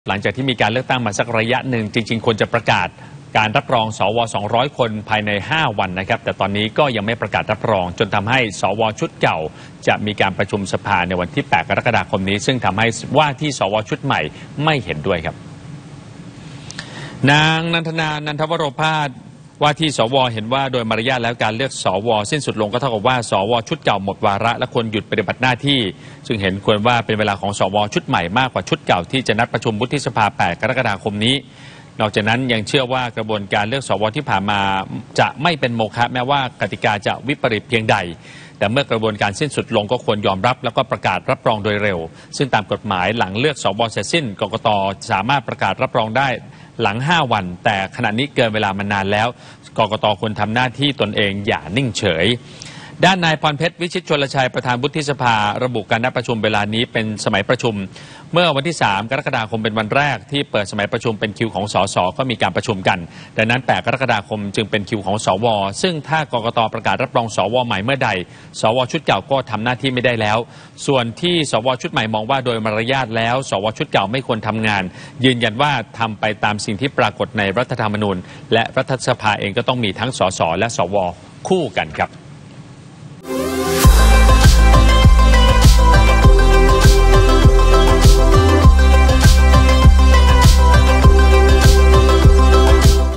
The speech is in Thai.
หลังจากที่มีการเลือกตั้งมาสักระยะหนึ่งจริงๆควรจะประกาศการรับรองสว200 คนภายใน5 วันนะครับแต่ตอนนี้ก็ยังไม่ประกาศรับรองจนทำให้สวชุดเก่าจะมีการประชุมสภาในวันที่8 กรกฎาคมนี้ซึ่งทำให้ว่าที่สวชุดใหม่ไม่เห็นด้วยครับนางนันทนา นันทวโรภาสว่าที่สวเห็นว่าโดยมารยาทแล้วการเลือกสวสิ้นสุดลงก็เท่ากับว่าสวชุดเก่าหมดวาระและควรหยุดปฏิบัติหน้าที่ซึ่งเห็นควรว่าเป็นเวลาของสวชุดใหม่มากกว่าชุดเก่าที่จะนัดประชุมวุฒิสภา8 กรกฎาคมนี้นอกจากนั้นยังเชื่อว่ากระบวนการเลือกสวที่ผ่านมาจะไม่เป็นโมฆะแม้ว่ากติกาจะวิปริตเพียงใดแต่เมื่อกระบวนการสิ้นสุดลงก็ควรยอมรับแล้วก็ประกาศรับรองโดยเร็วซึ่งตามกฎหมายหลังเลือกสวเสร็จสิ้นกกต.สามารถประกาศรับรองได้หลัง5 วันแต่ขณะนี้เกินเวลามานานแล้วกกต.ควรทำหน้าที่ตนเองอย่านิ่งเฉยด้านนายพรเพชรวิชิตชลชัยประธานวุฒิสภาระบุการนัดประชุมเวลานี้เป็นสมัยประชุมเมื่อวันที่3 กรกฎาคมเป็นวันแรกที่เปิดสมัยประชุมเป็นคิวของสสก็มีการประชุมกันดังนั้น8 กรกฎาคมจึงเป็นคิวของสวซึ่งถ้ากกต.ประกาศรับรองสวใหม่เมื่อใดสวชุดเก่าก็ทำหน้าที่ไม่ได้แล้วส่วนที่สวชุดใหม่มองว่าโดยมารยาทแล้วสวชุดเก่าไม่ควรทำงานยืนยันว่าทำไปตามสิ่งที่ปรากฏในรัฐธรรมนูญและรัฐสภาเองก็ต้องมีทั้งสสและสวคู่กันครับ